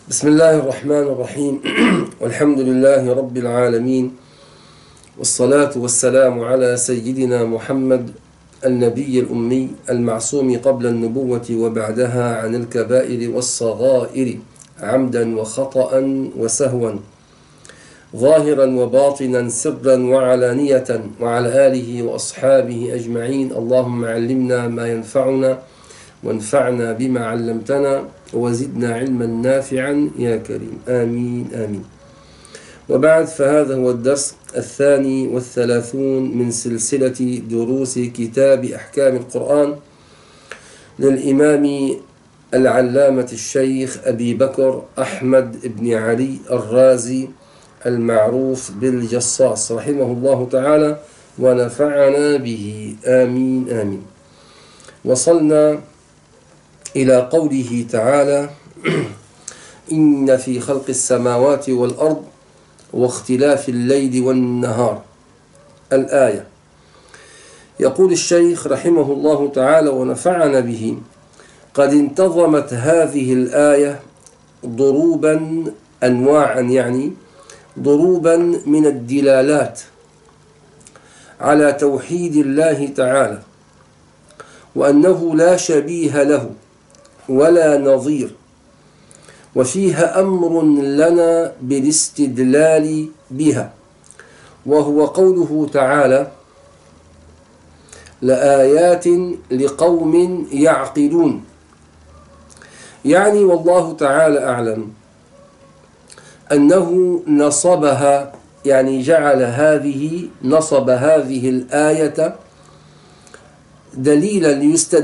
بسم الله الرحمن الرحيم والحمد لله رب العالمين، والصلاة والسلام على سيدنا محمد النبي الأمي المعصوم قبل النبوة وبعدها عن الكبائر والصغائر عمدا وخطأ وسهوا، ظاهرا وباطنا سرا وعلانية، وعلى آله وأصحابه أجمعين. اللهم علمنا ما ينفعنا وانفعنا بما علمتنا وزدنا علما نافعا يا كريم، آمين آمين. وبعد، فهذا هو الدرس 32 من سلسلة دروس كتاب أحكام القرآن للإمام العلامة الشيخ أبي بكر أحمد بن علي الرازي المعروف بالجصاص رحمه الله تعالى ونفعنا به، آمين آمين. وصلنا إلى قوله تعالى: إن في خلق السماوات والأرض واختلاف الليل والنهار. الآية. يقول الشيخ رحمه الله تعالى ونفعنا به: قد انتظمت هذه الآية ضروبا أنواعا، يعني ضروبا من الدلالات على توحيد الله تعالى، وأنه لا شبيه له ولا نظير، وفيها أمر لنا بالاستدلال بها، وهو قوله تعالى: لآيات لقوم يعقلون. يعني والله تعالى أعلم أنه نصب هذه الآية دليلا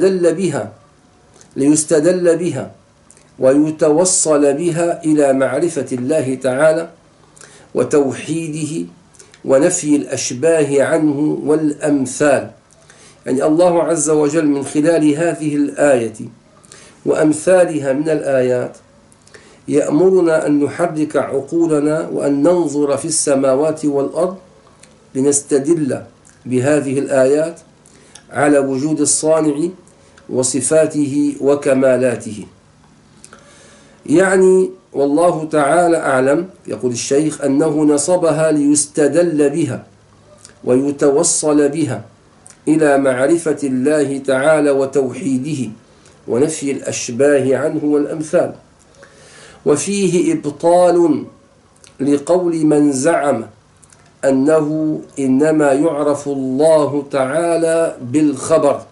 ليستدل بها ويتوصل بها إلى معرفة الله تعالى وتوحيده ونفي الأشباه عنه والأمثال. يعني الله عز وجل من خلال هذه الآية وأمثالها من الآيات يأمرنا أن نحرك عقولنا وأن ننظر في السماوات والأرض لنستدل بهذه الآيات على وجود الصانع وصفاته وكمالاته. يعني والله تعالى أعلم، يقول الشيخ، أنه نصبها ليستدل بها ويتوصل بها إلى معرفة الله تعالى وتوحيده ونفي الأشباه عنه والأمثال. وفيه إبطال لقول من زعم أنه إنما يعرف الله تعالى بالخبر،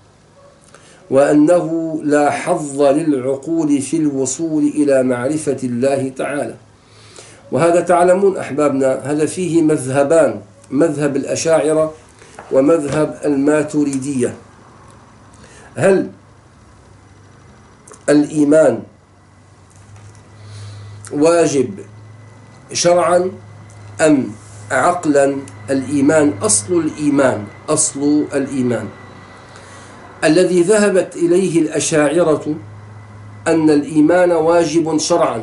وأنه لا حظ للعقول في الوصول إلى معرفة الله تعالى. وهذا تعلمون أحبابنا، هذا فيه مذهبان: مذهب الأشاعرة ومذهب الماتريدية. هل الإيمان واجب شرعا أم عقلا؟ الإيمان أصل الإيمان الذي ذهبت إليه الأشاعرة أن الإيمان واجب شرعا،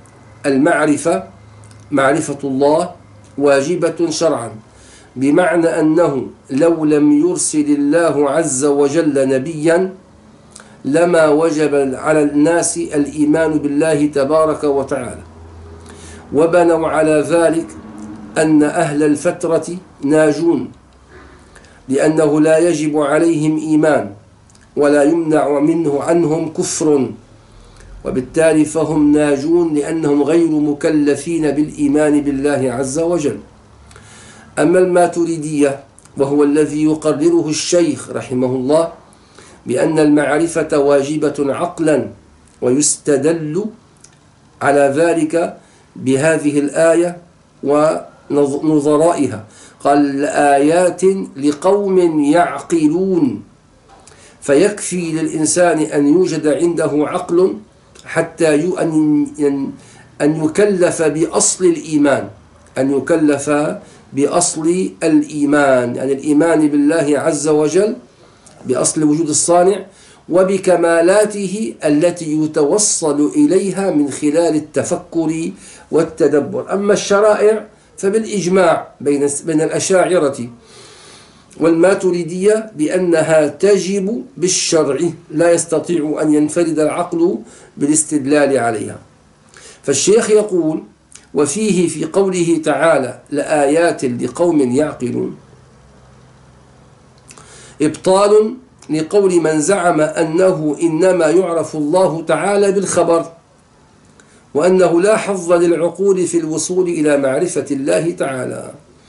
معرفة الله واجبة شرعا، بمعنى أنه لو لم يرسل الله عز وجل نبيا لما وجب على الناس الإيمان بالله تبارك وتعالى. وبنوا على ذلك أن أهل الفترة ناجون، لأنه لا يجب عليهم إيمان ولا يمنع عنهم كفر، وبالتالي فهم ناجون لأنهم غير مكلفين بالإيمان بالله عز وجل. أما الماتريدية، وهو الذي يقرره الشيخ رحمه الله، بأن المعرفة واجبة عقلا، ويستدل على ذلك بهذه الآية ونظرائها. قال: آيات لقوم يعقلون. فيكفي للإنسان أن يوجد عنده عقل حتى أن يكلف بأصل الإيمان، يعني الإيمان بالله عز وجل بأصل وجود الصانع وبكمالاته التي يتوصل إليها من خلال التفكر والتدبر. أما الشرائع فبالإجماع بين الأشاعرة والماتريدية بأنها تجب بالشرع، لا يستطيع أن ينفرد العقل بالاستدلال عليها. فالشيخ يقول: وفيه في قوله تعالى لآيات لقوم يعقلون إبطال لقول من زعم أنه إنما يعرف الله تعالى بالخبر، وأنه لا حظ للعقول في الوصول إلى معرفة الله تعالى.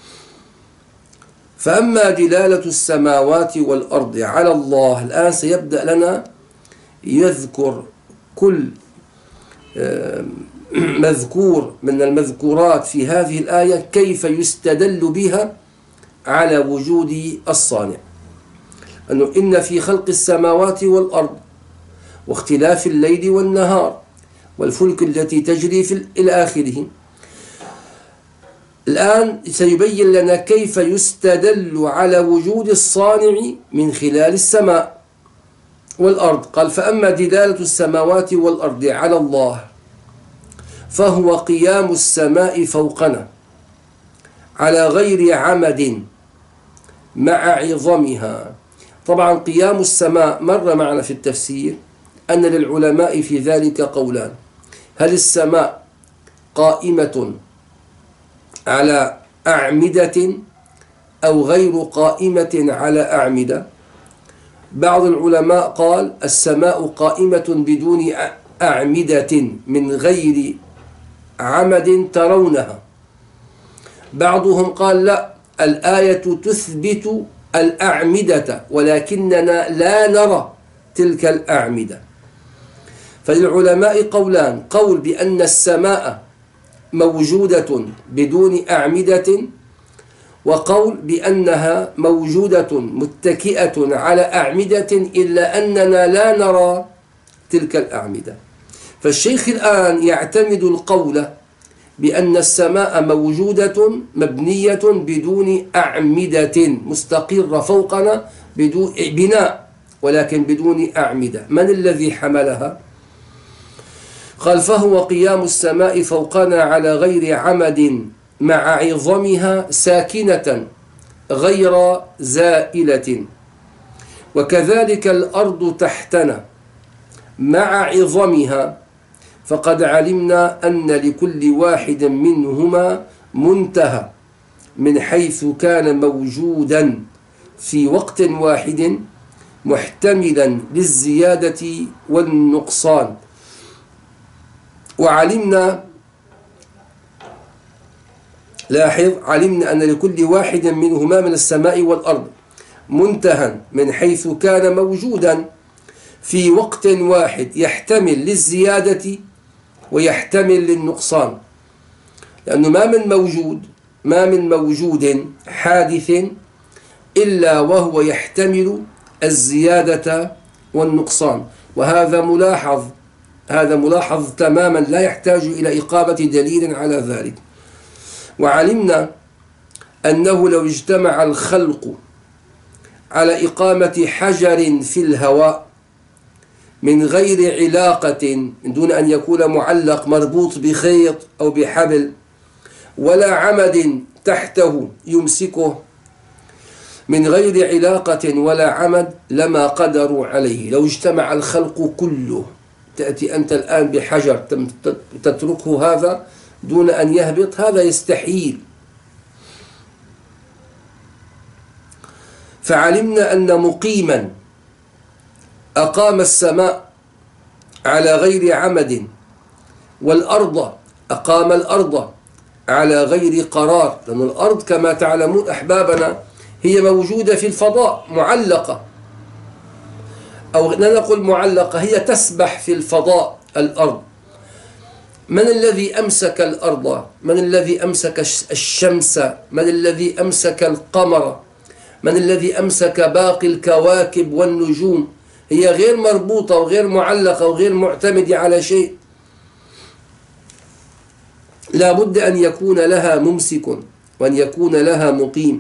فأما دلالة السماوات والأرض على الله، الآن سيبدأ لنا يذكر كل مذكور من المذكورات في هذه الآية كيف يستدل بها على وجود الصانع. أنه إن في خلق السماوات والأرض واختلاف الليل والنهار والفلك التي تجري إلى آخره. الآن سيبين لنا كيف يستدل على وجود الصانع من خلال السماء والأرض. قال: فأما دلالة السماوات والأرض على الله فهو قيام السماء فوقنا على غير عمد مع عظمها. طبعا قيام السماء مر معنا في التفسير أن للعلماء في ذلك قولان: هل السماء قائمة على أعمدة أو غير قائمة على أعمدة؟ بعض العلماء قال السماء قائمة بدون أعمدة من غير عمد ترونها. بعضهم قال لا، الآية تثبت الأعمدة ولكننا لا نرى تلك الأعمدة. فللعلماء قولان: قول بأن السماء موجودة بدون أعمدة، وقول بأنها موجودة متكئة على أعمدة إلا أننا لا نرى تلك الأعمدة. فالشيخ الآن يعتمد القول بأن السماء موجودة مبنية بدون أعمدة مستقرة فوقنا بدون بناء ولكن بدون أعمدة. من الذي حملها؟ قال: فهو قيام السماء فوقنا على غير عمد مع عظمها ساكنة غير زائلة، وكذلك الأرض تحتنا مع عظمها، فقد علمنا أن لكل واحد منهما منتهى من حيث كان موجودا في وقت واحد محتملا للزيادة والنقصان. وعلمنا، لاحظ، علمنا أن لكل واحد منهما من السماء والأرض منتهى من حيث كان موجودا في وقت واحد يحتمل للزيادة ويحتمل للنقصان. لأنه ما من موجود حادث إلا وهو يحتمل الزيادة والنقصان، وهذا ملاحظ تماما لا يحتاج إلى إقامة دليل على ذلك. وعلمنا أنه لو اجتمع الخلق على إقامة حجر في الهواء من غير علاقة، من دون أن يكون معلق مربوط بخيط أو بحبل، ولا عمد تحته يمسكه، من غير علاقة ولا عمد، لما قدروا عليه. لو اجتمع الخلق كله، تأتي أنت الآن بحجر تتركه هذا دون أن يهبط، هذا يستحيل. فعلمنا أن مقيما أقام السماء على غير عمد، والأرض أقام الأرض على غير قرار، لأن الأرض كما تعلمون أحبابنا هي موجودة في الفضاء معلقة، أو لا نقول معلقة، هي تسبح في الفضاء الأرض. من الذي أمسك الأرض؟ من الذي أمسك الشمس؟ من الذي أمسك القمر؟ من الذي أمسك باقي الكواكب والنجوم؟ هي غير مربوطة وغير معلقة وغير معتمدة على شيء، لا بد أن يكون لها ممسك وأن يكون لها مقيم.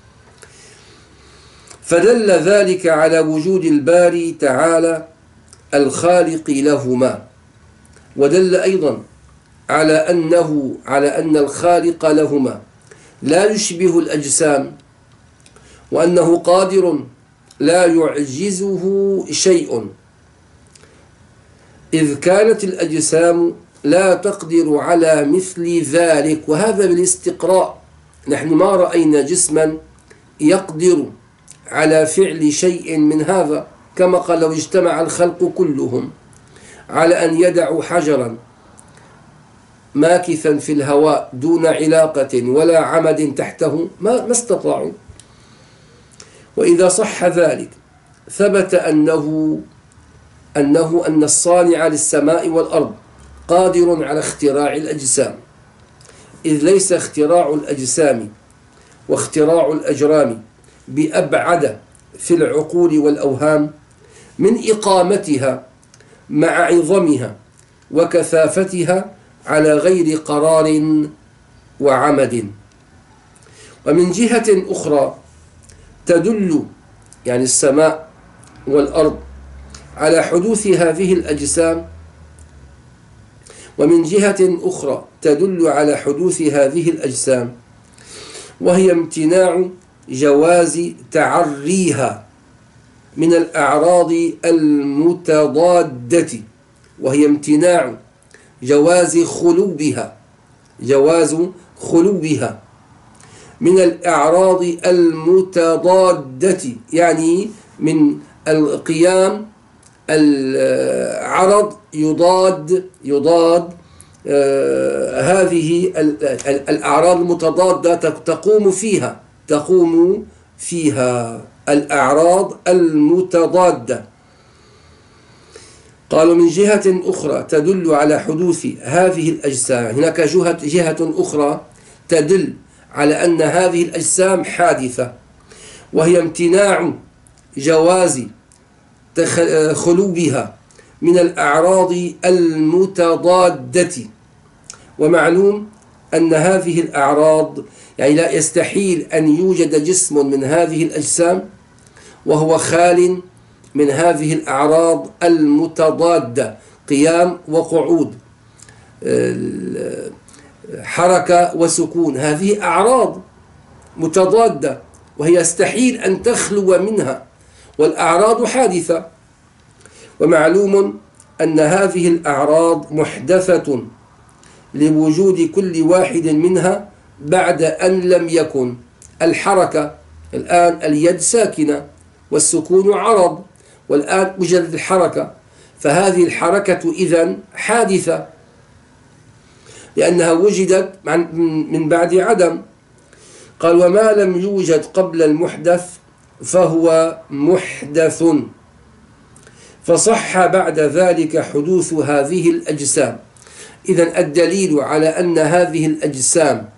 فدل ذلك على وجود الباري تعالى الخالق لهما، ودل أيضا على أن الخالق لهما لا يشبه الأجسام، وأنه قادر لا يعجزه شيء، إذ كانت الأجسام لا تقدر على مثل ذلك. وهذا بالاستقراء، نحن ما رأينا جسما يقدر على فعل شيء من هذا، كما قال لو اجتمع الخلق كلهم على أن يدعوا حجرا ماكثا في الهواء دون علاقة ولا عمد تحته ما استطاعوا. وإذا صح ذلك ثبت أن الصانع للسماء والأرض قادر على اختراع الأجسام، إذ ليس اختراع الأجسام واختراع الأجرام بأبعد في العقول والأوهام من إقامتها مع عظمها وكثافتها على غير قرار وعمد. ومن جهة أخرى تدل يعني السماء والأرض على حدوث هذه الأجسام، ومن جهة أخرى تدل على حدوث هذه الأجسام، وهي امتناع جواز تعريها من الأعراض المتضادة، وهي امتناع جواز خلوبها من الأعراض المتضادة، يعني من القيام العرض يضاد هذه الأعراض المتضادة تقوم فيها الأعراض المتضادة. قالوا من جهة أخرى تدل على حدوث هذه الأجسام، هناك جهة أخرى تدل على أن هذه الأجسام حادثة، وهي امتناع جواز خلوبها من الأعراض المتضادة. ومعلوم أن هذه الأعراض يعني لا يستحيل أن يوجد جسم من هذه الأجسام وهو خال من هذه الأعراض المتضادة، قيام وقعود، حركة وسكون، هذه أعراض متضادة وهي يستحيل أن تخلو منها، والأعراض حادثة. ومعلوم أن هذه الأعراض محدثة لوجود كل واحد منها بعد أن لم يكن. الحركة الآن اليد ساكنة والسكون عرض، والآن وجدت الحركة، فهذه الحركة إذن حادثة لأنها وجدت من بعد عدم. قال وما لم يوجد قبل المحدث فهو محدث، فصح بعد ذلك حدوث هذه الأجسام. إذن الدليل على أن هذه الأجسام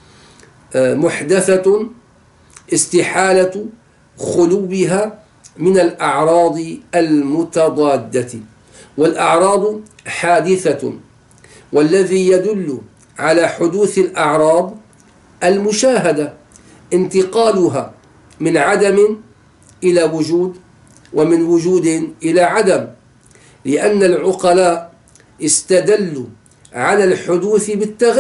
محدثة استحالة خلوبها من الأعراض المتضادة، والأعراض حادثة، والذي يدل على حدوث الأعراض المشاهدة، انتقالها من عدم إلى وجود ومن وجود إلى عدم، لأن العقلاء استدلوا على الحدوث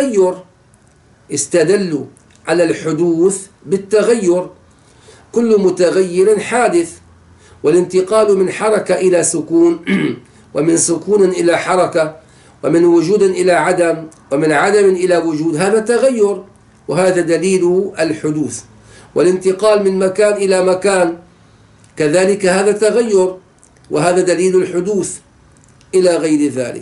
بالتغير، كل متغير حادث، والانتقال من حركة إلى سكون ومن سكون إلى حركة ومن وجود إلى عدم ومن عدم إلى وجود، هذا تغير، وهذا دليل الحدوث. والانتقال من مكان إلى مكان كذلك هذا تغير، وهذا دليل الحدوث إلى غير ذلك.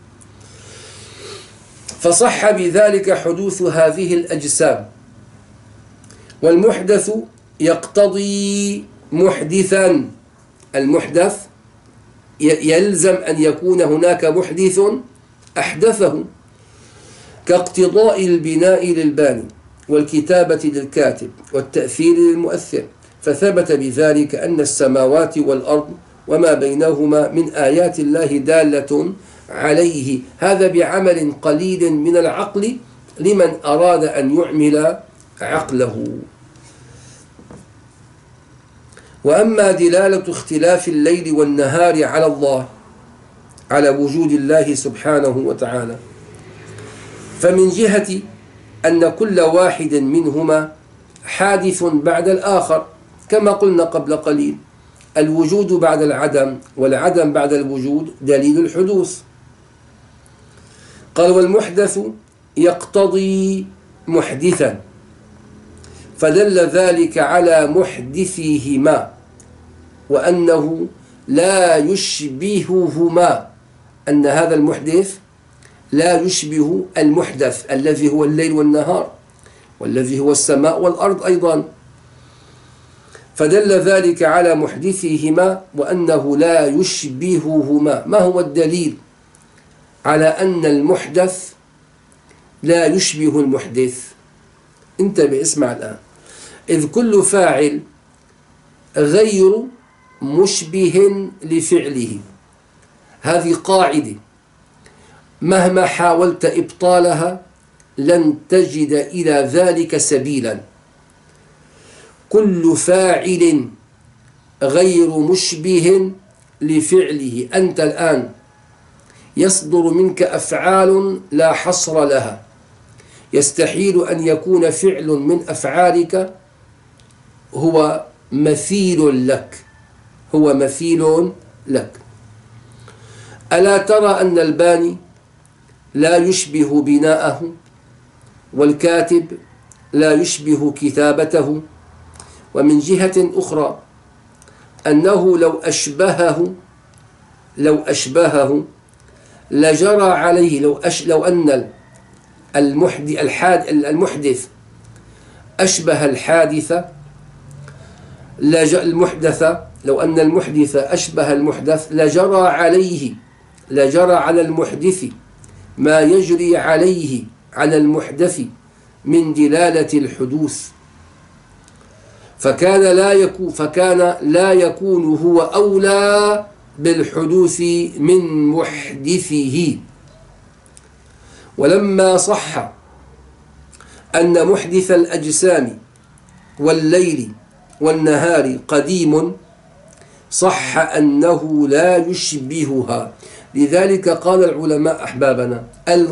فصح بذلك حدوث هذه الأجسام. والمحدث يقتضي محدثا، المحدث يلزم أن يكون هناك محدث أحدثه، كاقتضاء البناء للباني والكتابة للكاتب والتأثير للمؤثر، فثبت بذلك أن السماوات والأرض وما بينهما من آيات الله دالة عليه، هذا بعمل قليل من العقل لمن أراد أن يعمل عقله. وأما دلالة اختلاف الليل والنهار على الله، على وجود الله سبحانه وتعالى، فمن جهة أن كل واحد منهما حادث بعد الآخر، كما قلنا قبل قليل، الوجود بعد العدم والعدم بعد الوجود دليل الحدوث. قال والمحدث يقتضي محدثا، فدل ذلك على محدثيهما وأنه لا يشبههما، أن هذا المحدث لا يشبه المحدث الذي هو الليل والنهار والذي هو السماء والأرض أيضا. فدل ذلك على محدثيهما وأنه لا يشبههما. ما هو الدليل على أن المحدث لا يشبه المحدث؟ انتبه، اسمع الآن. إذ كل فاعل غير مشبه لفعله، هذه قاعدة مهما حاولت إبطالها لن تجد إلى ذلك سبيلا. كل فاعل غير مشبه لفعله. أنت الآن يصدر منك أفعال لا حصر لها، يستحيل أن يكون فعل من أفعالك هو مثيل لك، هو مثيل لك. ألا ترى أن الباني لا يشبه بناءه، والكاتب لا يشبه كتابته، ومن جهة أخرى أنه لو أشبهه لجرى عليه، لو أن المحدث أشبه الحادثة لو أن المحدث أشبه المحدث لجرى على المحدث ما يجري عليه على المحدث من دلالة الحدوث، فكان لا يكون هو أولى بالحدوث من محدثه. ولما صح أن محدث الأجسام والليل والنهار قديم، صح أنه لا يشبهها. لذلك قال العلماء أحبابنا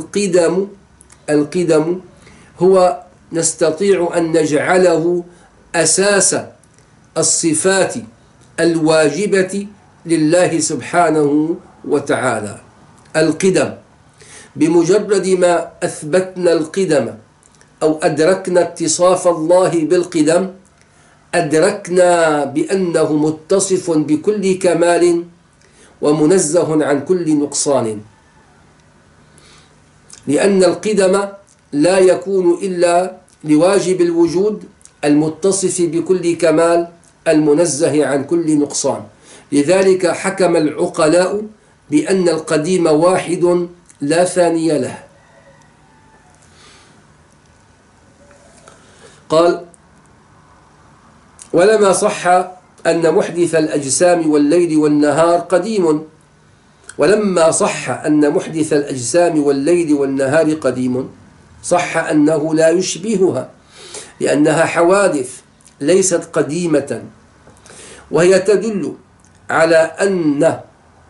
القدم هو نستطيع أن نجعله أساس الصفات الواجبة لله سبحانه وتعالى. القدم، بمجرد ما أثبتنا القدم أو أدركنا اتصاف الله بالقدم، أدركنا بأنه متصف بكل كمال ومنزه عن كل نقصان، لأن القدم لا يكون إلا لواجب الوجود المتصف بكل كمال المنزه عن كل نقصان. لذلك حكم العقلاء بأن القديم واحد لا ثاني له. قال ولما صح أن محدث الأجسام والليل والنهار قديم، ولما صح أن محدث الأجسام والليل والنهار قديم، صح أنه لا يشبهها، لأنها حوادث ليست قديمة، وهي تدل على أن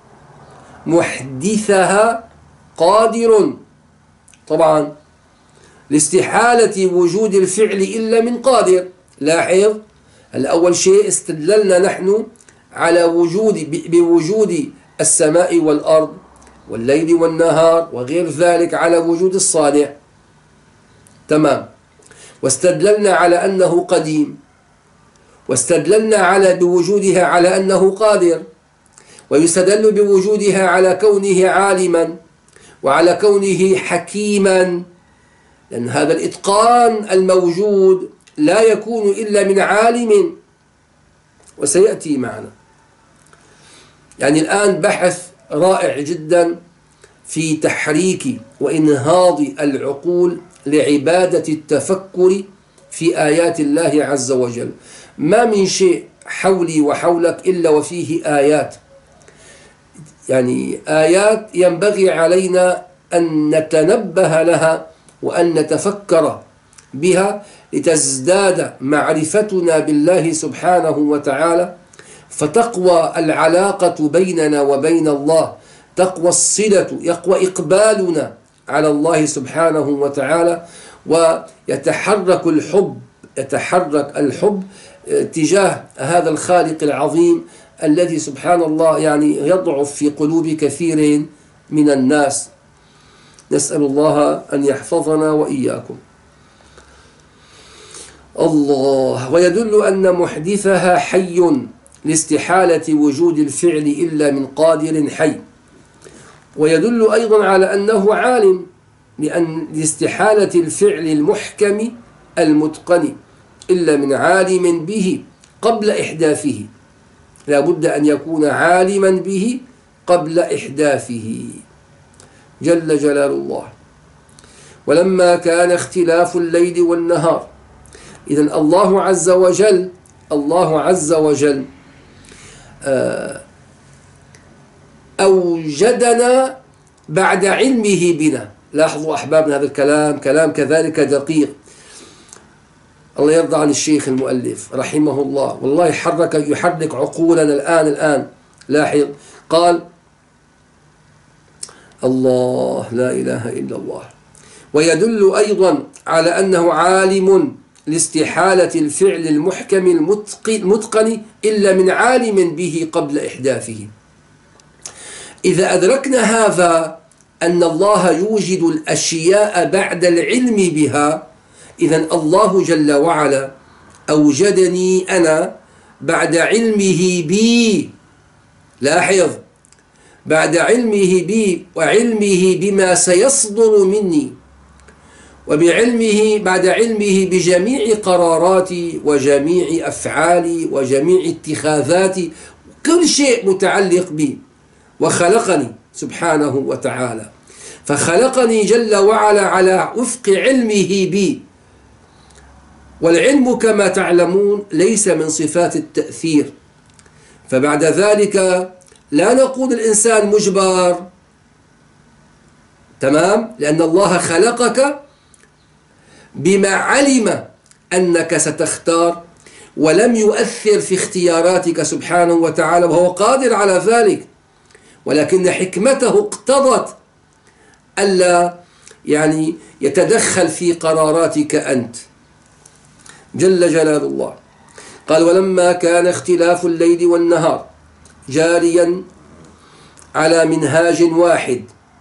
محدثها قادر. طبعا لاستحالة وجود الفعل إلا من قادر. لاحظ، الأول شيء استدللنا نحن على بوجود السماء والأرض والليل والنهار وغير ذلك على وجود الصانع، تمام، واستدللنا على أنه قديم، واستدللنا بوجودها على أنه قادر، ويستدل بوجودها على كونه عالما وعلى كونه حكيما، لأن هذا الإتقان الموجود لا يكون إلا من عالم، وسيأتي معنا. يعني الآن بحث رائع جدا في تحريك وإنهاض العقول لعبادة التفكر في آيات الله عز وجل. ما من شيء حولي وحولك إلا وفيه آيات، يعني آيات ينبغي علينا أن نتنبه لها وأن نتفكر بها لتزداد معرفتنا بالله سبحانه وتعالى، فتقوى العلاقة بيننا وبين الله، تقوى الصلة، يقوى إقبالنا على الله سبحانه وتعالى، ويتحرك الحب تجاه هذا الخالق العظيم الذي سبحان الله يعني يضعف في قلوب كثير من الناس. نسأل الله أن يحفظنا وإياكم. الله. ويدل أن محدثها حي لاستحالة وجود الفعل إلا من قادر حي. ويدل أيضا على أنه عالم لاستحالة الفعل المحكم المتقن إلا من عالم به قبل إحداثه. لا بد أن يكون عالما به قبل إحداثه جل جلال الله. ولما كان اختلاف الليل والنهار، إذن الله عز وجل أوجدنا بعد علمه بنا. لاحظوا أحبابنا هذا الكلام كلام كذلك دقيق. الله يرضى عن الشيخ المؤلف رحمه الله، والله يحرك عقولنا الآن. لاحظ قال الله لا إله إلا الله. ويدل أيضا على أنه عالم لاستحالة الفعل المحكم المتقن إلا من عالم به قبل إحداثه. إذا أدركنا هذا أن الله يوجد الأشياء بعد العلم بها، إذن الله جل وعلا أوجدني أنا بعد علمه بي. لاحظ، بعد علمه بي وعلمه بما سيصدر مني، بعد علمه بجميع قراراتي وجميع أفعالي وجميع اتخاذاتي، كل شيء متعلق بي. وخلقني سبحانه وتعالى، فخلقني جل وعلا على وفق علمه بي. والعلم كما تعلمون ليس من صفات التأثير، فبعد ذلك لا نقول الإنسان مجبر، تمام، لأن الله خلقك بما علم أنك ستختار ولم يؤثر في اختياراتك سبحانه وتعالى، وهو قادر على ذلك، ولكن حكمته اقتضت ألا يتدخل في قراراتك أنت جل جلال الله. قال ولما كان اختلاف الليل والنهار جاريا على منهاج واحد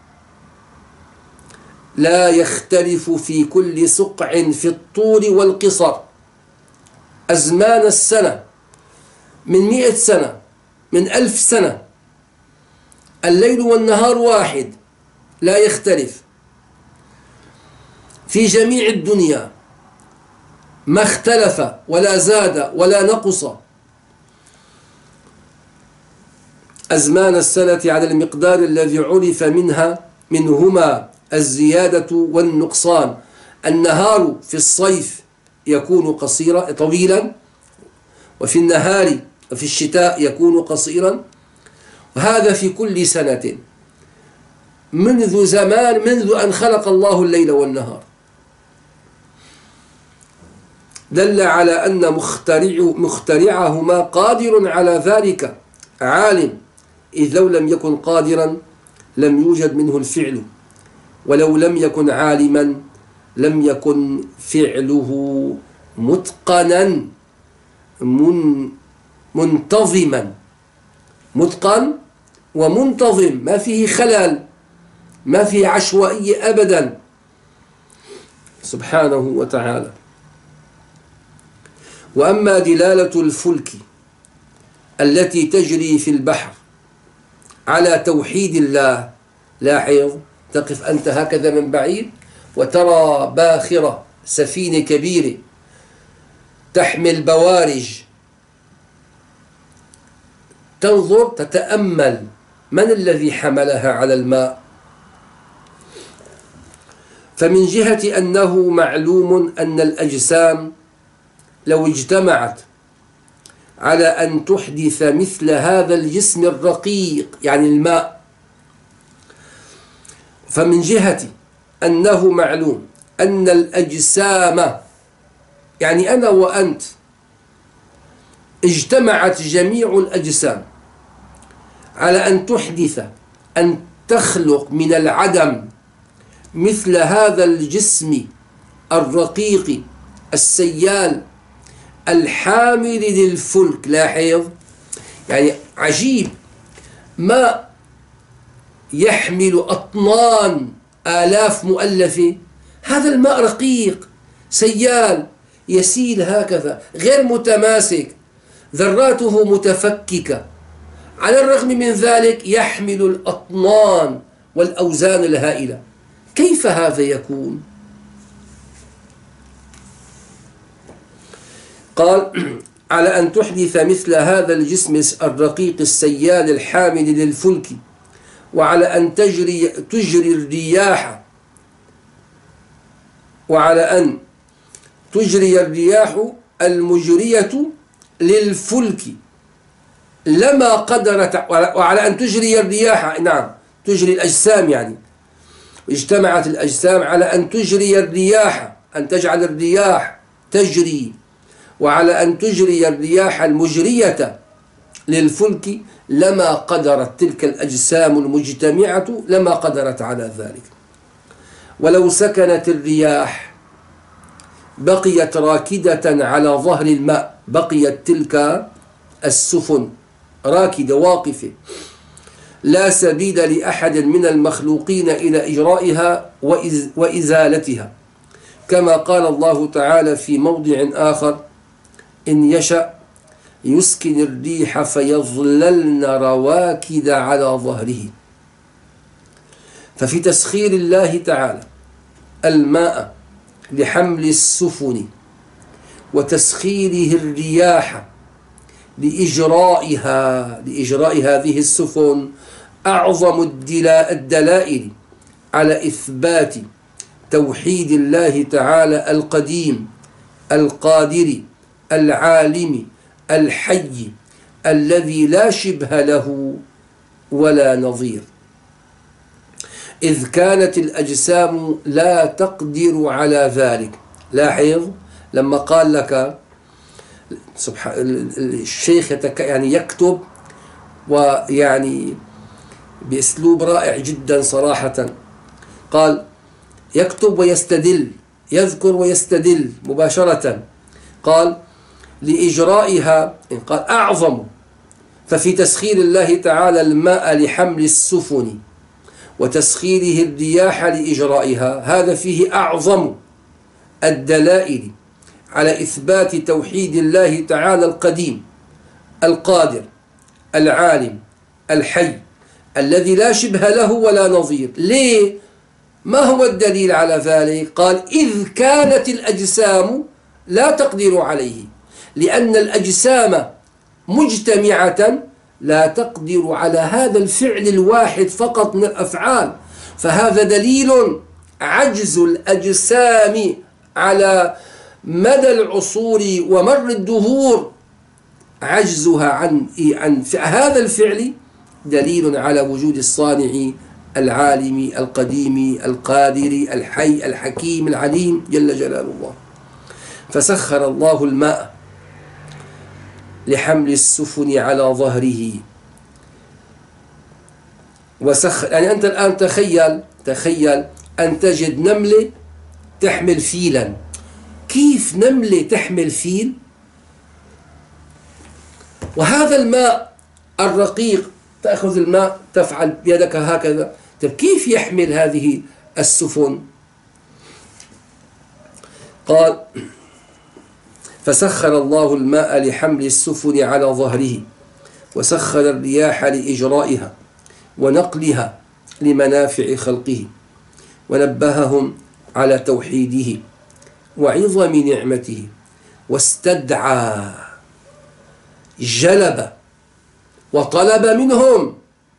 لا يختلف في كل سقع في الطول والقصر، أزمان السنة من 100 سنة من 1000 سنة، الليل والنهار واحد لا يختلف في جميع الدنيا، ما اختلف ولا زاد ولا نقص. أزمان السنة على المقدار الذي عرف منهما الزيادة والنقصان. النهار في الصيف يكون طويلا، وفي النهار في الشتاء يكون قصيرا، وهذا في كل سنة منذ أن خلق الله الليل والنهار. دل على أن مخترعهما قادر على ذلك، عالم، إذ لو لم يكن قادرا لم يوجد منه الفعل، ولو لم يكن عالما لم يكن فعله متقنا منتظما. متقن ومنتظم، ما فيه خلل، ما فيه عشوائية أبدا سبحانه وتعالى. وأما دلالة الفلك التي تجري في البحر على توحيد الله، لاحظ، تقف أنت هكذا من بعيد وترى باخرة سفينة كبيرة تحمل بوارج، تنظر تتأمل من الذي حملها على الماء. فمن جهة أنه معلوم أن الأجسام لو اجتمعت على أن تحدث مثل هذا الجسم الرقيق يعني الماء، فمن جهة أنه معلوم أن الأجسام يعني أنا وأنت اجتمعت جميع الأجسام على أن تحدث، أن تخلق من العدم مثل هذا الجسم الرقيق السيال الحامل للفلك. لاحظ، يعني عجيب، ماء يحمل أطنان آلاف مؤلفة. هذا الماء رقيق سيال يسيل هكذا غير متماسك، ذراته متفككة، على الرغم من ذلك يحمل الأطنان والأوزان الهائلة. كيف هذا يكون؟ قال: على أن تحدث مثل هذا الجسم الرقيق السيال الحامل للفلك، وعلى أن تجري الرياح، وعلى أن تجري الرياح المجرية للفلك لما قدرت، وعلى أن تجري الرياح، نعم تجري الأجسام، يعني اجتمعت الأجسام على أن تجري الرياح، أن تجعل الرياح تجري، وعلى أن تجري الرياح المجرية للفلك لما قدرت تلك الأجسام المجتمعة، لما قدرت على ذلك. ولو سكنت الرياح بقيت راكدة على ظهر الماء، بقيت تلك السفن راكدة واقفة، لا سبيل لأحد من المخلوقين إلى إجرائها وإزالتها، كما قال الله تعالى في موضع آخر: إن يشأ يسكن الريح فيظللن رواكد على ظهره. ففي تسخير الله تعالى الماء لحمل السفن وتسخيره الرياح لإجراء هذه السفن أعظم الدلائل على إثبات توحيد الله تعالى القديم القادر العالم الحي الذي لا شبه له ولا نظير، إذ كانت الأجسام لا تقدر على ذلك. لاحظ لما قال لك الشيخ يعني يكتب، ويعني بأسلوب رائع جدا صراحة، قال يكتب ويستدل، يذكر ويستدل مباشرة. قال لإجرائها، قال أعظم، ففي تسخير الله تعالى الماء لحمل السفن وتسخيره الرياح لإجرائها، هذا فيه أعظم الدلائل على إثبات توحيد الله تعالى القديم القادر العالم الحي الذي لا شبه له ولا نظير. ليه؟ ما هو الدليل على ذلك؟ قال إذ كانت الأجسام لا تقدر عليه، لأن الأجسام مجتمعة لا تقدر على هذا الفعل الواحد فقط من الأفعال، فهذا دليل عجز الأجسام على مدى العصور ومر الدهور، عجزها عن هذا الفعل دليل على وجود الصانع العالم القديم القادر الحي الحكيم العليم جل جلال الله. فسخر الله الماء لحمل السفن على ظهره، وسخر، يعني أنت الآن تخيل أن تجد نملة تحمل فيلا. كيف نملة تحمل فيل؟ وهذا الماء الرقيق، تأخذ الماء تفعل بيدك هكذا، طيب كيف يحمل هذه السفن؟ قال فسخر الله الماء لحمل السفن على ظهره، وسخر الرياح لإجرائها ونقلها لمنافع خلقه، ونبههم على توحيده وعظم نعمته، واستدعى جلب وطلب منهم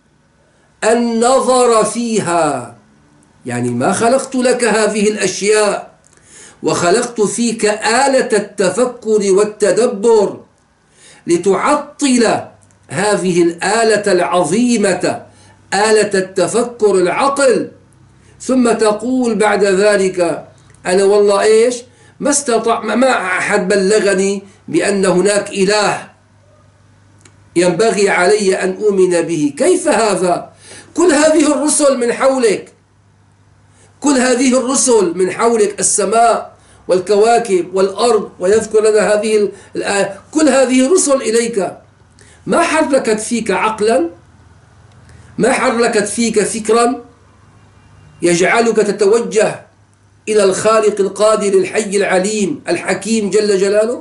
النظر فيها. يعني ما خلقت لك هذه الأشياء وخلقت فيك آلة التفكر والتدبر لتعطل هذه الآلة العظيمة، آلة التفكر العقل، ثم تقول بعد ذلك أنا والله إيش ما أحد بلغني بأن هناك إله ينبغي علي أن أؤمن به. كيف هذا؟ كل هذه الرسل من حولك، كل هذه الرسل من حولك، السماء والكواكب والأرض، ويذكر لنا هذه الآية، كل هذه رسل إليك، ما حركت فيك عقلا؟ ما حركت فيك فكرا؟ يجعلك تتوجه إلى الخالق القادر الحي العليم الحكيم جل جلاله.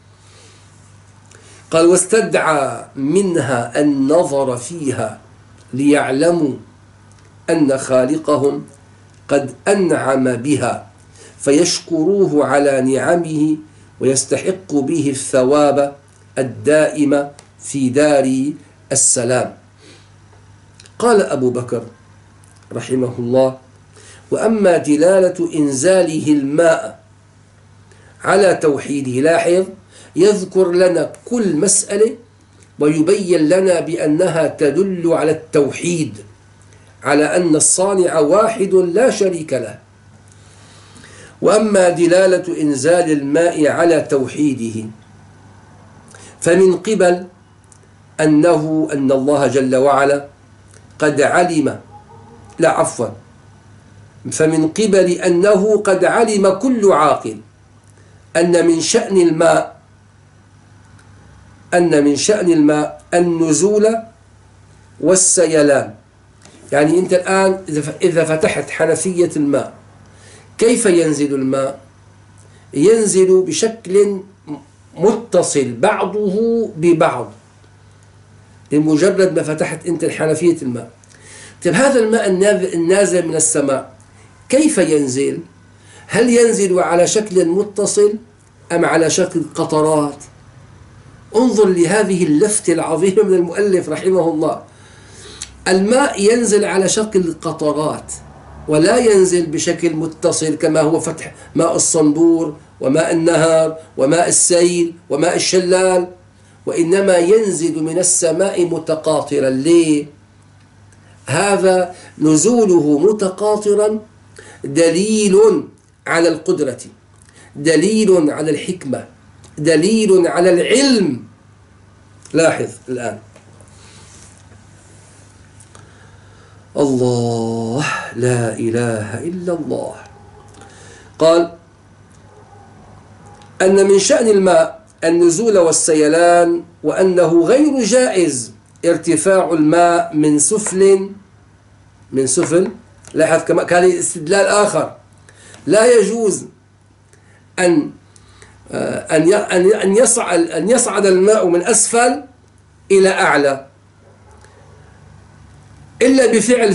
قال واستدعى منها النظر فيها ليعلموا أن خالقهم قد أنعم بها فيشكروه على نعمه ويستحق به الثواب الدائم في دار السلام. قال أبو بكر رحمه الله: وأما دلالة إنزاله الماء على توحيده، لاحظ يذكر لنا كل مسألة ويبين لنا بأنها تدل على التوحيد، على أن الصانع واحد لا شريك له. وأما دلالة إنزال الماء على توحيده فمن قبل أن الله جل وعلا قد علم، لا عفوا، فمن قبل أنه قد علم كل عاقل أن من شأن الماء النزول والسيلان. يعني أنت الآن إذا فتحت حنفية الماء كيف ينزل الماء؟ ينزل بشكل متصل بعضه ببعض لمجرد ما فتحت أنت حنفية الماء. طيب هذا الماء النازل من السماء كيف ينزل؟ هل ينزل على شكل متصل أم على شكل قطرات؟ انظر لهذه اللفتة العظيمة من المؤلف رحمه الله. الماء ينزل على شكل قطرات ولا ينزل بشكل متصل كما هو فتح ماء الصنبور وماء النهر وماء السيل وماء الشلال، وإنما ينزل من السماء متقاطرا. ليه؟ هذا نزوله متقاطرا دليل على القدرة، دليل على الحكمة، دليل على العلم. لاحظ الآن، الله لا إله إلا الله. قال أن من شأن الماء النزول والسيلان، وأنه غير جائز ارتفاع الماء من سفل. لاحظ كما كان استدلال آخر: لا يجوز أن يصعد الماء من أسفل إلى أعلى إلا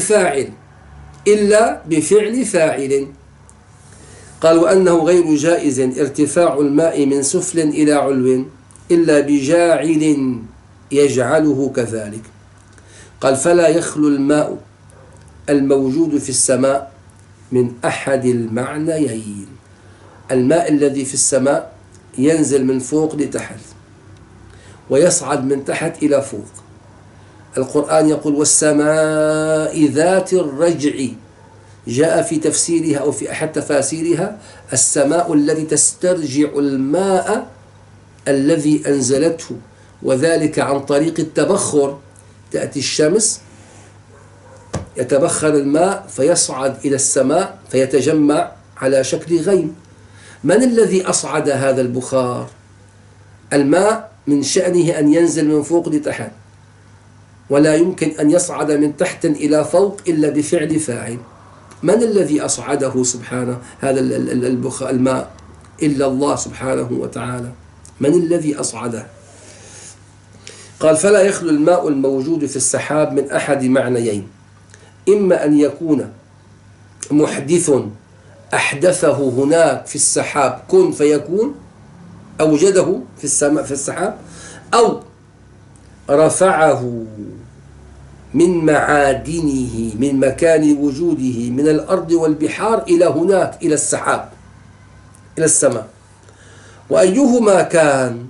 بفعل فاعل. قال وأنه غير جائز ارتفاع الماء من سفل إلى علو إلا بجاعل يجعله كذلك. قال فلا يخلو الماء الموجود في السماء من أحد المعنيين. الماء الذي في السماء ينزل من فوق لتحت ويصعد من تحت إلى فوق. القرآن يقول والسماء ذات الرجع، جاء في تفسيرها أو في أحد تفاسيرها السماء التي تسترجع الماء الذي أنزلته، وذلك عن طريق التبخر. تأتي الشمس يتبخر الماء فيصعد إلى السماء فيتجمع على شكل غيم. من الذي أصعد هذا البخار؟ الماء من شأنه أن ينزل من فوق لتحت، ولا يمكن أن يصعد من تحت إلى فوق إلا بفعل فاعل. من الذي أصعده سبحانه هذا الماء؟ إلا الله سبحانه وتعالى. من الذي أصعده؟ قال فلا يخلو الماء الموجود في السحاب من أحد معنيين: إما أن يكون محدث أحدثه هناك في السحاب كن فيكون، أوجده في السحاب، أو رفعه من معادنه من مكان وجوده من الأرض والبحار إلى هناك إلى السحاب إلى السماء. وأيهما كان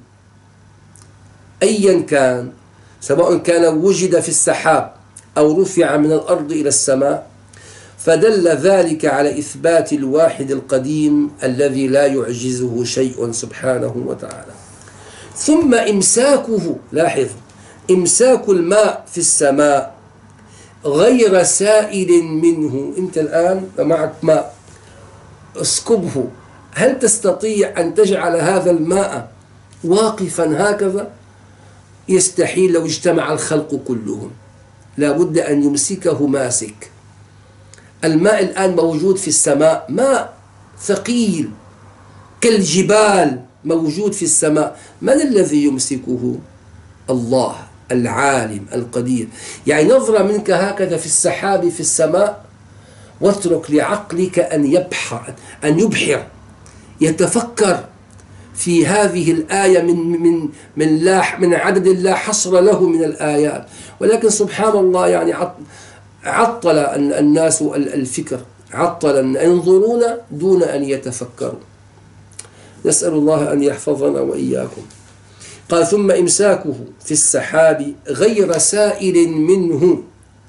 أيا كان، سواء كان وجد في السحاب أو رفع من الأرض إلى السماء، فدل ذلك على إثبات الواحد القديم الذي لا يعجزه شيء سبحانه وتعالى. ثم إمساكه، لاحظ، إمساك الماء في السماء غير سائل منه. أنت الآن معك ماء، اسكبه، هل تستطيع أن تجعل هذا الماء واقفا هكذا؟ يستحيل لو اجتمع الخلق كلهم، لا بد أن يمسكه ماسك. الماء الآن موجود في السماء، ماء ثقيل كالجبال موجود في السماء، من الذي يمسكه؟ الله العالم القدير. يعني نظرة منك هكذا في السحاب في السماء، واترك لعقلك أن يبحر يتفكر في هذه الآية من عدد لا حصر له من الآيات. ولكن سبحان الله، يعني عطل الناس الفكر، عطل ينظرون دون أن يتفكروا. نسأل الله أن يحفظنا وإياكم. قال: ثم إمساكه في السحاب غير سائل منه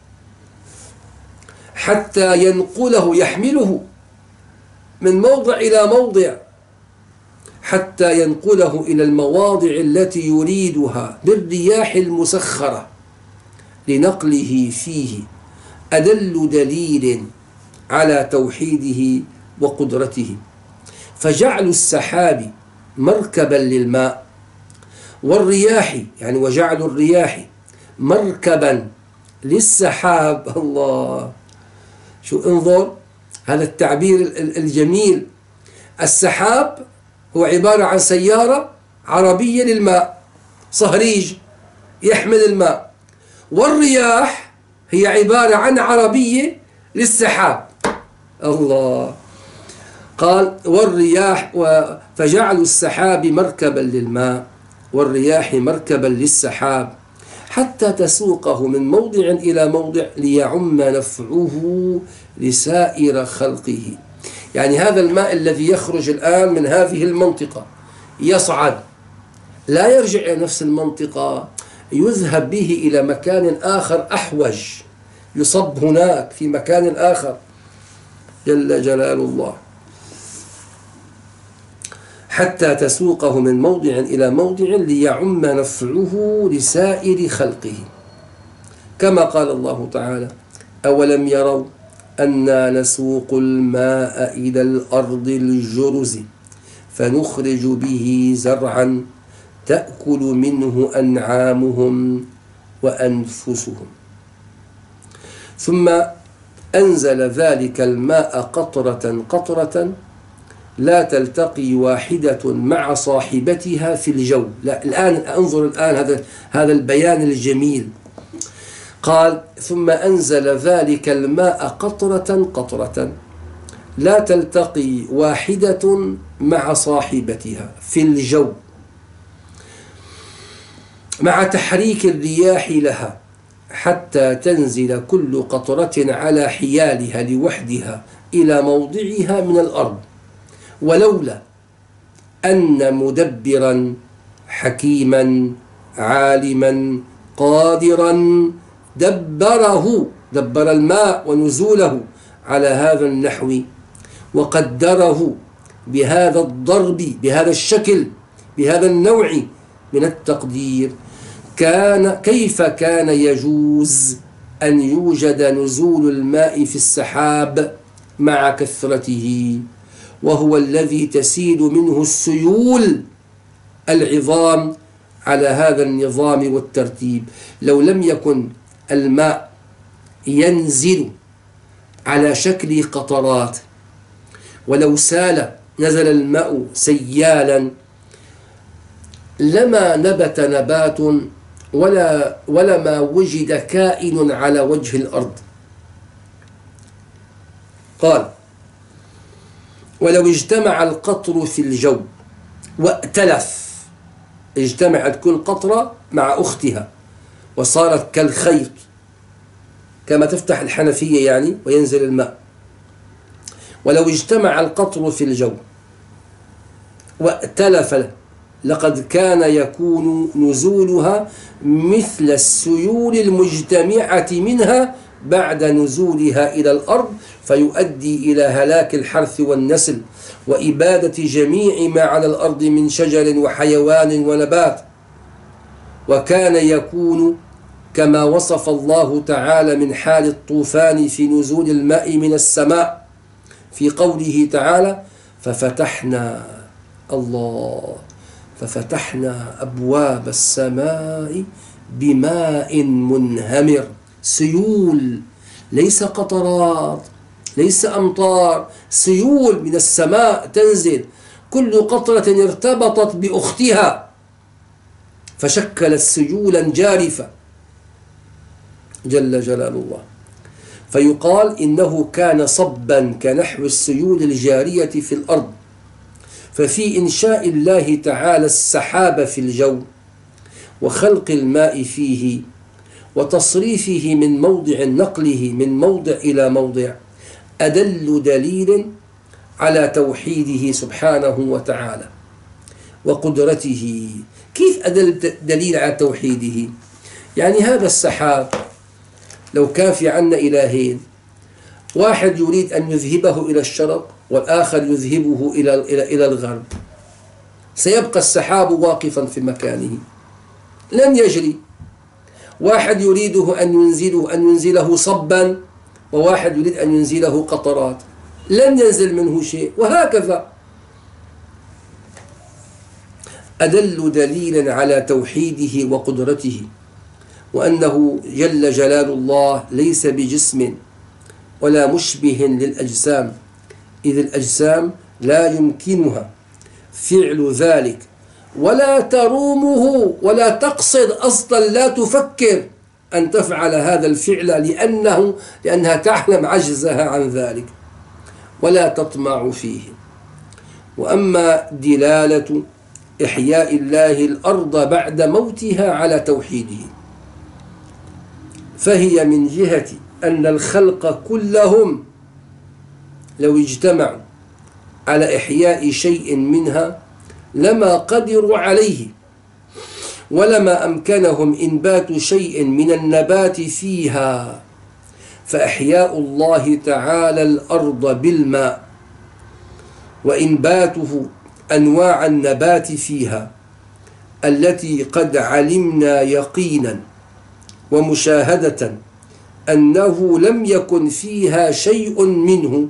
حتى ينقله، يحمله من موضع إلى موضع، حتى ينقله إلى المواضع التي يريدها بالرياح المسخرة لنقله فيه، أدل دليل على توحيده وقدرته. فجعل السحاب مركبا للماء والرياح، يعني وجعل الرياح مركبا للسحاب. الله، شو انظر هذا التعبير الجميل. السحاب هو عبارة عن سيارة عربية للماء، صهريج يحمل الماء، والرياح هي عبارة عن عربية للسحاب. الله، قال: والرياح فجعلوا السحاب مركبا للماء والرياح مركبا للسحاب حتى تسوقه من موضع إلى موضع ليعم نفعه لسائر خلقه. يعني هذا الماء الذي يخرج الآن من هذه المنطقة يصعد، لا يرجع إلى نفس المنطقة، يذهب به إلى مكان آخر أحوج، يصب هناك في مكان آخر، جل جلال الله، حتى تسوقه من موضع إلى موضع ليعم نفعه لسائر خلقه. كما قال الله تعالى: أولم يروا أنا نسوق الماء إلى الأرض الجرز فنخرج به زرعا تأكل منه أنعامهم وأنفسهم، ثم أنزل ذلك الماء قطرة قطرة لا تلتقي واحدة مع صاحبتها في الجو. لا، الآن انظر الآن هذا البيان الجميل. قال: ثم أنزل ذلك الماء قطرة قطرة لا تلتقي واحدة مع صاحبتها في الجو، مع تحريك الرياح لها، حتى تنزل كل قطرة على حيالها لوحدها إلى موضعها من الأرض. ولولا أن مدبرا حكيما عالما قادرا دبر الماء ونزوله على هذا النحو وقدره بهذا الضرب، بهذا الشكل، بهذا النوع من التقدير، كيف كان يجوز أن يوجد نزول الماء في السحاب مع كثرته، وهو الذي تسيل منه السيول العظام على هذا النظام والترتيب. لو لم يكن الماء ينزل على شكل قطرات، ولو نزل الماء سيالا، لما نبت نبات ولما وجد كائن على وجه الأرض. قال: ولو اجتمع القطر في الجو وائتلف، اجتمعت كل قطرة مع أختها وصارت كالخيط، كما تفتح الحنفية يعني وينزل الماء. ولو اجتمع القطر في الجو وائتلف لقد كان يكون نزولها مثل السيول المجتمعة منها بعد نزولها إلى الأرض، فيؤدي إلى هلاك الحرث والنسل وإبادة جميع ما على الأرض من شجر وحيوان ونبات. وكان يكون كما وصف الله تعالى من حال الطوفان في نزول الماء من السماء في قوله تعالى: ففتحنا أبواب السماء بماء منهمر. سيول، ليس قطرات، ليس أمطار، سيول من السماء تنزل، كل قطرة ارتبطت بأختها فشكلت سيولا جارفة جل جلال الله. فيقال إنه كان صبا كنحو السيول الجارية في الأرض. ففي إنشاء الله تعالى السحاب في الجو وخلق الماء فيه وتصريفه من موضع نقله من موضع إلى موضع أدل دليل على توحيده سبحانه وتعالى وقدرته. كيف أدل دليل على توحيده؟ يعني هذا السحاب لو كان في عنا إلهين، واحد يريد أن يذهبه إلى الشرق والآخر يذهبه إلى الغرب، سيبقى السحاب واقفا في مكانه لن يجري. واحد يريده أن ينزله صبا، وواحد يريد أن ينزله قطرات، لن ينزل منه شيء، وهكذا. أدل دليل على توحيده وقدرته، وأنه جل جلال الله ليس بجسم ولا مشبه للأجسام، إذ الأجسام لا يمكنها فعل ذلك ولا ترومه ولا تقصد أصلا، لا تفكر أن تفعل هذا الفعل لأنها تعلم عجزها عن ذلك ولا تطمع فيه. وأما دلالة إحياء الله الأرض بعد موتها على توحيده فهي من جهة أن الخلق كلهم لو اجتمعوا على إحياء شيء منها لما قدروا عليه، ولما أمكنهم إنبات شيء من النبات فيها. فإحياء الله تعالى الأرض بالماء وإنباته أنواع النبات فيها التي قد علمنا يقينا ومشاهدة أنه لم يكن فيها شيء منه،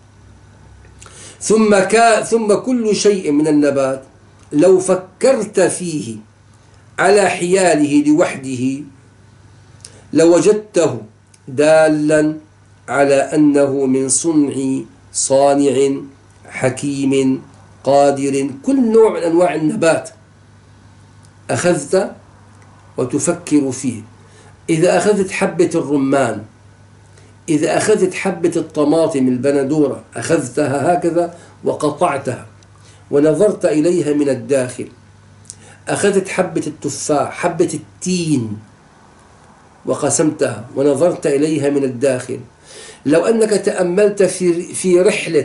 ثم كل شيء من النبات لو فكرت فيه على حياله لوحده لوجدته دالا على أنه من صانع حكيم قادر. كل نوع من أنواع النبات أخذت وتفكر فيه. إذا أخذت حبة الرمان، إذا أخذت حبة الطماطم البندورة، أخذتها هكذا وقطعتها ونظرت إليها من الداخل. أخذت حبة التفاح، حبة التين، وقسمتها ونظرت إليها من الداخل. لو أنك تأملت في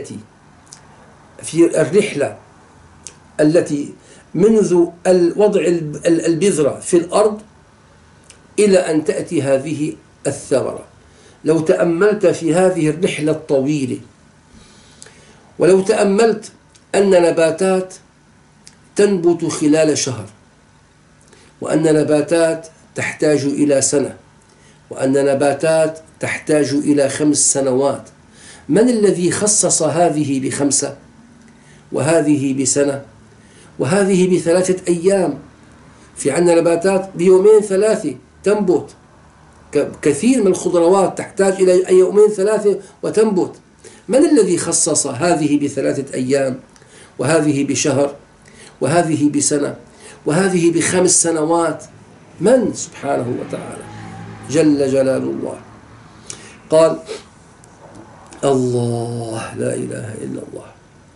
الرحلة التي منذ وضع البذرة في الأرض إلى أن تأتي هذه الثمرة، لو تأملت في هذه الرحلة الطويلة، ولو تأملت أن نباتات تنبت خلال شهر، وأن نباتات تحتاج إلى سنة، وأن نباتات تحتاج إلى 5 سنوات، من الذي خصص هذه ب5 وهذه ب1 وهذه ب3 أيام؟ في عندنا نباتات ب2 3 تنبت، كثير من الخضروات تحتاج إلى 2 3 وتنبت. من الذي خصص هذه ب3 أيام وهذه بشهر وهذه بسنة وهذه ب5 سنوات؟ من؟ سبحانه وتعالى جل جلال الله. قال الله لا إله إلا الله.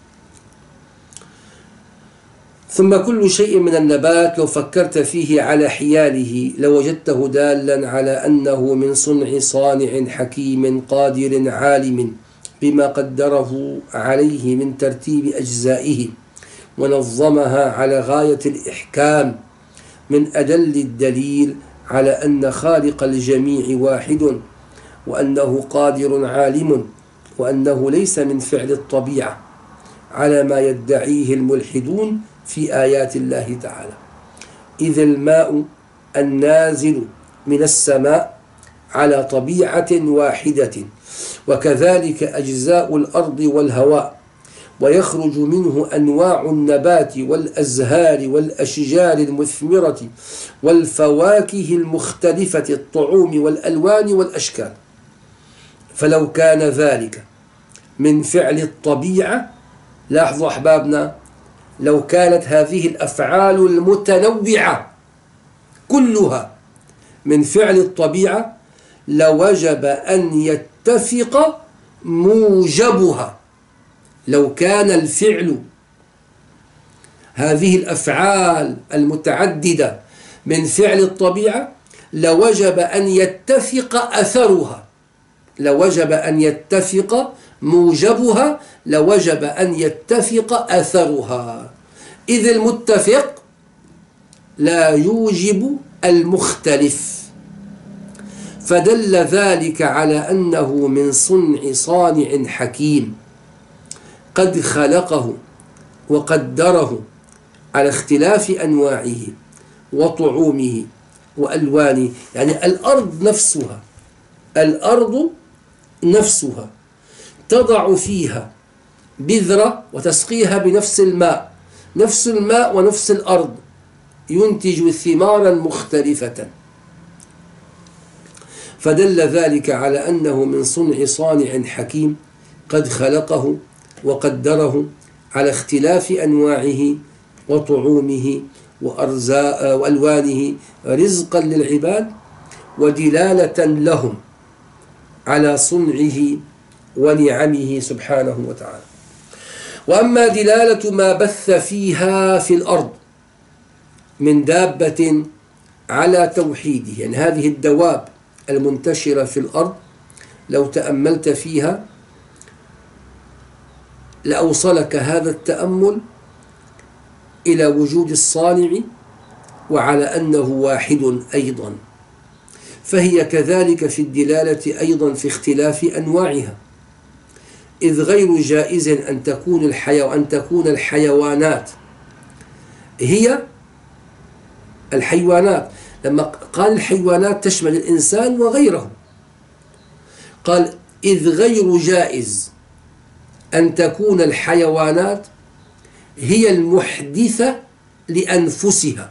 ثم كل شيء من النبات لو فكرت فيه على حياله لوجدته دالا على أنه من صانع حكيم قادر عالم بما قدره عليه من ترتيب أجزائه ونظمها على غاية الإحكام، من أدل الدليل على أن خالق الجميع واحد، وأنه قادر عالم، وأنه ليس من فعل الطبيعة على ما يدعيه الملحدون في آيات الله تعالى. إذ الماء النازل من السماء على طبيعة واحدة، وكذلك أجزاء الأرض والهواء، ويخرج منه أنواع النبات والأزهار والأشجار المثمرة والفواكه المختلفة الطعوم والألوان والأشكال. فلو كان ذلك من فعل الطبيعة. لاحظوا أحبابنا، لو كانت هذه الأفعال المتنوعة كلها من فعل الطبيعة لوجب أن يتفق موجبها. لو كان الفعل، هذه الأفعال المتعددة من فعل الطبيعة، لوجب أن يتفق أثرها، لوجب أن يتفق موجبها، لوجب أن يتفق أثرها. إذ المتفق لا يوجب المختلف. فدل ذلك على أنه من صانع حكيم قد خلقه وقدره على اختلاف أنواعه وطعومه وألوانه. يعني الأرض نفسها تضع فيها بذرة وتسقيها بنفس الماء، نفس الماء ونفس الأرض ينتج ثمارا مختلفة. فدل ذلك على أنه من صانع حكيم قد خلقه وقدره على اختلاف أنواعه وطعومه وألوانه رزقا للعباد ودلالة لهم على صنعه ونعمه سبحانه وتعالى. وأما دلالة ما بث فيها في الأرض من دابة على توحيده، يعني هذه الدواب المنتشرة في الأرض لو تأملت فيها لأوصلك هذا التأمل إلى وجود الصانع وعلى أنه واحد أيضا. فهي كذلك في الدلالة أيضا في اختلاف أنواعها، إذ غير جائز أن تكون الحيوانات هي الحيوانات. لما قال الحيوانات تشمل الإنسان وغيره، قال إذ غير جائز أن تكون الحيوانات هي المحدثة لأنفسها.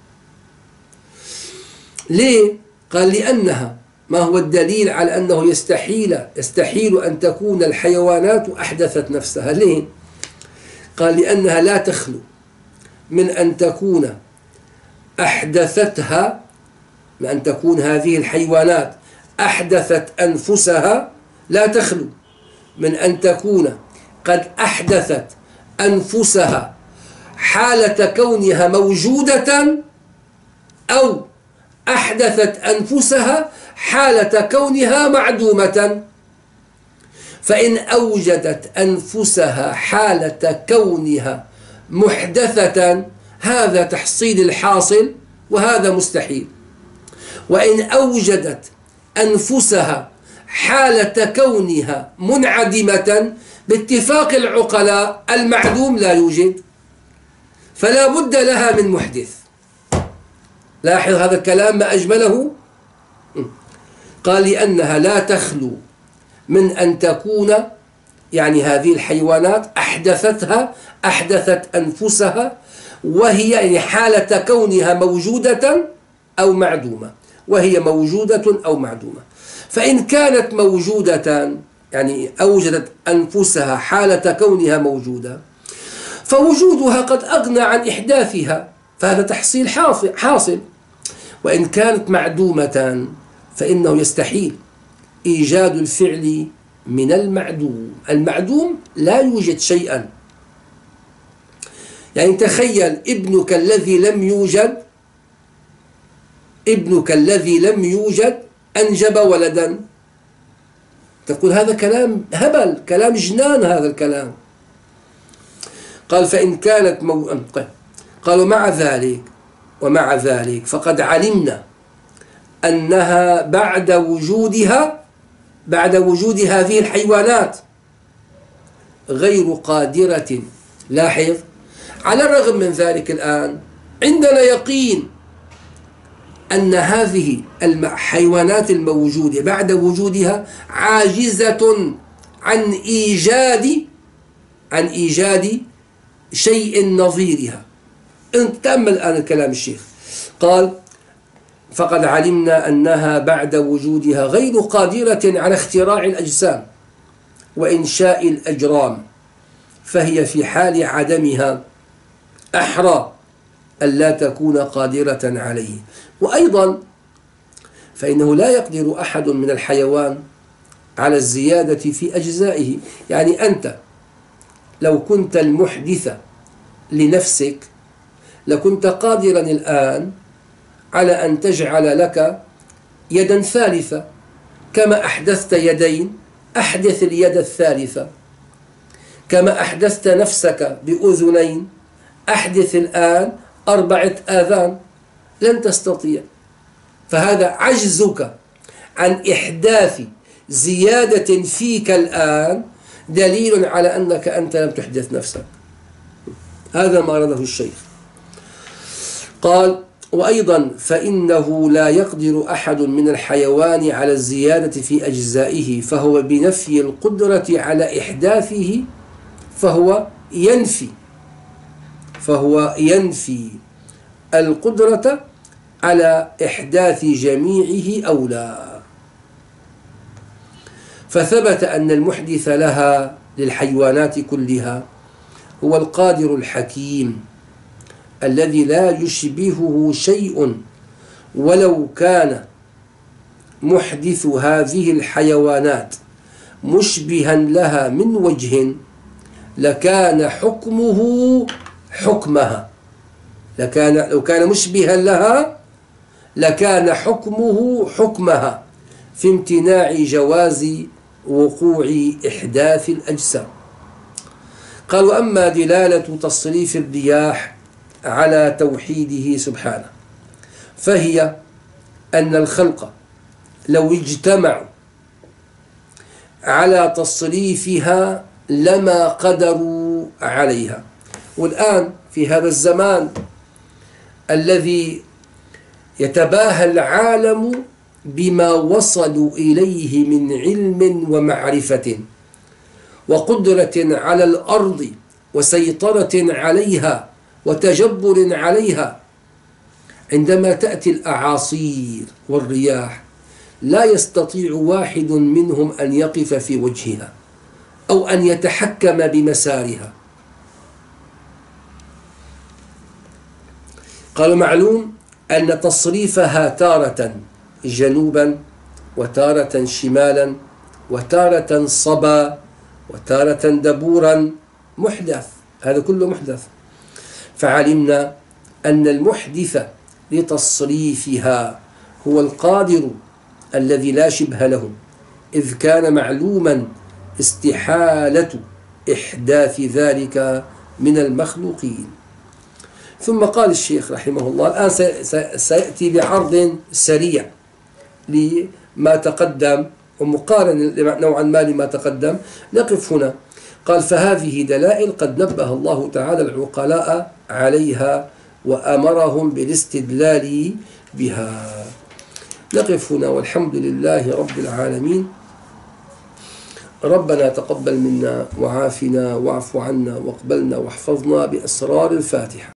ليه؟ قال لأنها، ما هو الدليل على أنه يستحيل أن تكون الحيوانات أحدثت نفسها؟ ليه؟ قال لأنها لا تخلو من أن تكون أحدثتها، من أن تكون هذه الحيوانات أحدثت أنفسها، لا تخلو من أن تكون قد أحدثت أنفسها حالة كونها موجودة، أو أحدثت أنفسها حالة كونها معدومة. فإن أوجدت أنفسها حالة كونها محدثة هذا تحصيل الحاصل وهذا مستحيل. وإن أوجدت أنفسها حالة كونها منعدمة باتفاق العقلاء المعدوم لا يوجد، فلا بد لها من محدث. لاحظ هذا الكلام ما أجمله. قال لأنها لا تخلو من أن تكون، يعني هذه الحيوانات أحدثت أنفسها وهي يعني حالة كونها موجودة أو معدومة، وهي موجودة أو معدومة. فإن كانت موجودة يعني أوجدت أنفسها حالة كونها موجودة، فوجودها قد أغنى عن إحداثها، فهذا تحصيل حاصل. وإن كانت معدومة فإنه يستحيل إيجاد الفعل من المعدوم. المعدوم لا يوجد شيئا. يعني تخيل ابنك الذي لم يوجد أنجب ولدا، تقول هذا كلام هبل، كلام جنان هذا الكلام. قال فإن كانت قالوا ومع ذلك فقد علمنا أنها بعد وجود هذه الحيوانات غير قادرة. لاحظ، على الرغم من ذلك الآن عندنا يقين أن هذه الحيوانات الموجودة بعد وجودها عاجزة عن إيجاد شيء نظيرها. تأمل الآن الكلام الشيخ، قال فقد علمنا أنها بعد وجودها غير قادرة على اختراع الأجسام وإنشاء الأجرام، فهي في حال عدمها أحرى ألا تكون قادرة عليه. وأيضا فإنه لا يقدر أحد من الحيوان على الزيادة في أجزائه. يعني أنت لو كنت المحدث لنفسك لكنت قادرا الآن على أن تجعل لك يدا ثالثة، كما أحدثت يدين أحدث اليد الثالثة، كما أحدثت نفسك بأذنين أحدث الآن 4 آذان. لن تستطيع. فهذا عجزك عن إحداث زيادة فيك الآن دليل على أنك أنت لم تحدث نفسك. هذا ما أراده الشيخ. قال: وأيضا فإنه لا يقدر أحد من الحيوان على الزيادة في أجزائه، فهو بنفي القدرة على إحداثه فهو ينفي القدرة على إحداث جميعه أو لا. فثبت أن المحدث لها للحيوانات كلها هو القادر الحكيم الذي لا يشبهه شيء، ولو كان محدث هذه الحيوانات مشبها لها من وجه لكان حكمه حكمها. لو كان مشبها لها لكان حكمه حكمها في امتناع جواز وقوع إحداث الأجسام. قال: وأما دلالة تصريف الرياح على توحيده سبحانه فهي أن الخلق لو اجتمعوا على تصريفها لما قدروا عليها. والآن في هذا الزمان الذي يتباهى العالم بما وصلوا إليه من علم ومعرفة وقدرة على الأرض وسيطرة عليها وتجبر عليها، عندما تأتي الأعاصير والرياح لا يستطيع واحد منهم أن يقف في وجهها أو أن يتحكم بمسارها. قال: معلوم أن تصريفها تارة جنوبا وتارة شمالا وتارة صبا وتارة دبورا محدث، هذا كله محدث. فعلمنا أن المحدث لتصريفها هو القادر الذي لا شبه له، إذ كان معلوما استحالة إحداث ذلك من المخلوقين. ثم قال الشيخ رحمه الله، الآن سيأتي بعرض سريع لما تقدم ومقارن نوعا ما لما تقدم. نقف هنا. قال: فهذه دلائل قد نبه الله تعالى العقلاء عليها وأمرهم بالاستدلال بها. نقف هنا والحمد لله رب العالمين. ربنا تقبل منا وعافنا واعف عنا واقبلنا واحفظنا بأسرار الفاتحة.